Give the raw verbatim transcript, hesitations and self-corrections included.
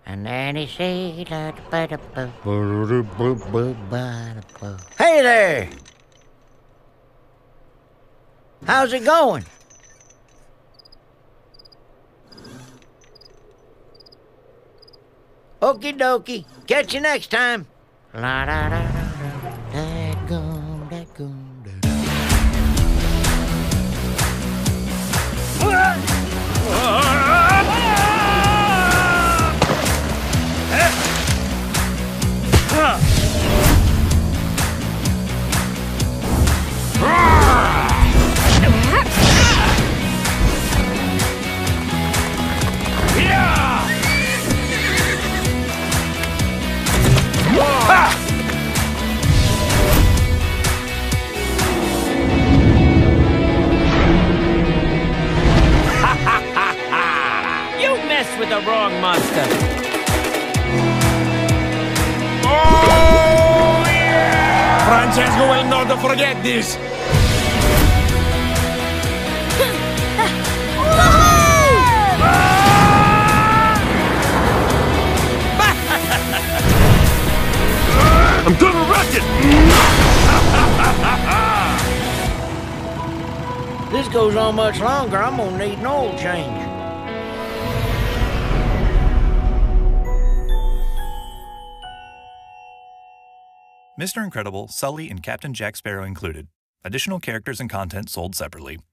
And then he said, "Hey there! How's it going?" Okie dokie. Catch you next time. La da da da da. That gum, that gum, da. With the wrong monster. Oh, yeah! Francesco will not forget this. I'm gonna wreck it! This goes on much longer, I'm gonna need an oil change. Mister Incredible, Sully, and Captain Jack Sparrow included. Additional characters and content sold separately.